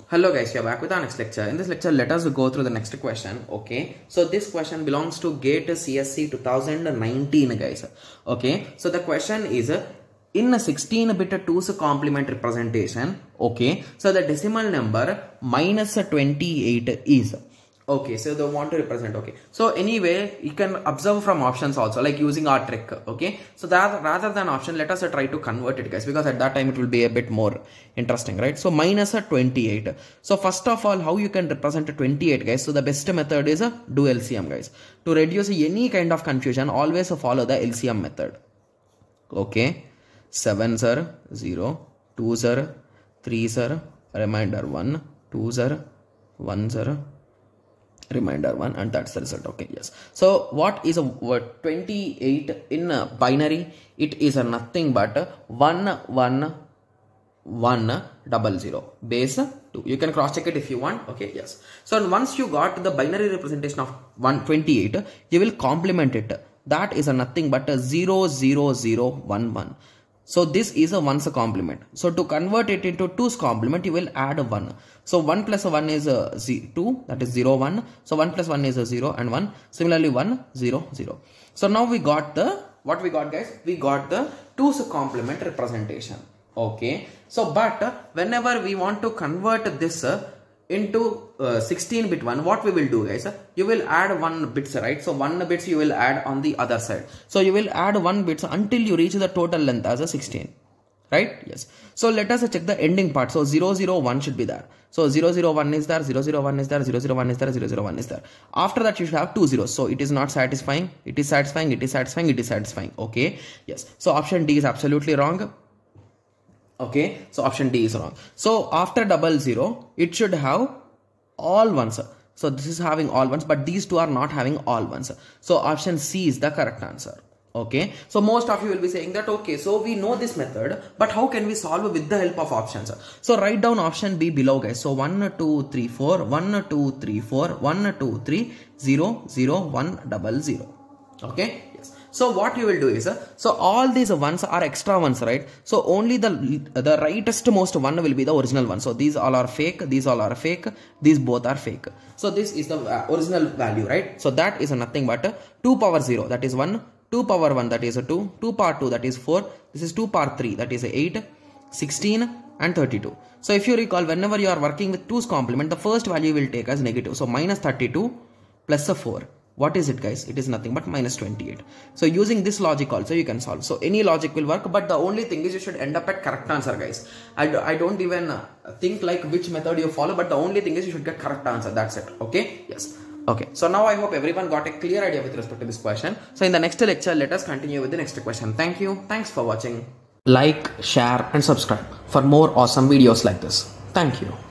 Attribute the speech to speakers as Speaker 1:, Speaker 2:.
Speaker 1: Hello guys, we are back with our next lecture. In this lecture, let us go through the next question. Okay, so this question belongs to GATE CSC 2019 guys. Okay, so the question is in a 16-bit 2's complement representation. Okay, so the decimal number minus 28 is. Okay, so they want to represent. Okay, so anyway, you can observe from options also, like using our trick. Okay, so that rather than option, let us try to convert it guys, because at that time it will be a bit more interesting, right? So minus 28. So first of all, how you can represent 28 guys? So the best method is do LCM guys. To reduce any kind of confusion, always follow the LCM method. Okay, 7 sir 0, 2 sir 3 sir, remainder 1, 2 sir 1 sir, remainder 1, and that's the result. Okay, yes. So what is a 28 in a binary? It is a nothing but 1 1 1 0 0 base 2. You can cross check it if you want. Okay, yes. So once you got the binary representation of 128, you will complement it. That is a nothing but a 0 0 0 1 1. So this is a 1's complement. So to convert it into 2's complement, you will add 1. So 1 plus 1 is 2, that is 0 1. So 1 plus 1 is 0 and 1. Similarly 1 0 0. So now we got the, what we got guys? We got the 2's complement representation. Okay. So but whenever we want to convert this into 16-bit one, what we will do guys? You will add 1 bits, right? So 1 bits you will add on the other side. So you will add 1 bits until you reach the total length as a 16, right? Yes. So let us check the ending part. So 0 0 1 should be there. So 0 0 1 is there, 0 0 1 is there, 0 0 1 is there, 0 0 1 is there. After that you should have 2 zeros. So it is not satisfying, it is satisfying, it is satisfying, it is satisfying. Okay, yes. So option D is absolutely wrong. Okay, so option D is wrong. So after 0 0, it should have all ones. So this is having all ones, but these two are not having all ones. So option C is the correct answer. Okay, so most of you will be saying that, okay, so we know this method, but how can we solve with the help of options? So write down option B below guys. So 1 2 3 4, 1 2 3 4, 1 2 3 0 0 1 0 0. Okay, yes. So what you will do is, so all these ones are extra ones, right? So only the rightest most one will be the original one. So these all are fake, these all are fake, these both are fake. So this is the original value, right? So that is nothing but 2 power 0, that is 1, 2 power 1, that is 2, 2 power 2, that is 4, this is 2 power 3, that is 8, 16 and 32. So if you recall, whenever you are working with 2's complement, the first value will take as negative. So minus 32 plus a 4. What is it guys? It is nothing but minus 28. So using this logic also you can solve. So any logic will work, but the only thing is you should end up at correct answer guys. I don't even think like which method you follow, but the only thing is you should get correct answer. That's it. Okay, yes. Okay, so now I hope everyone got a clear idea with respect to this question. So in the next lecture, let us continue with the next question. Thank you. Thanks for watching. Like, share and subscribe for more awesome videos like this. Thank you.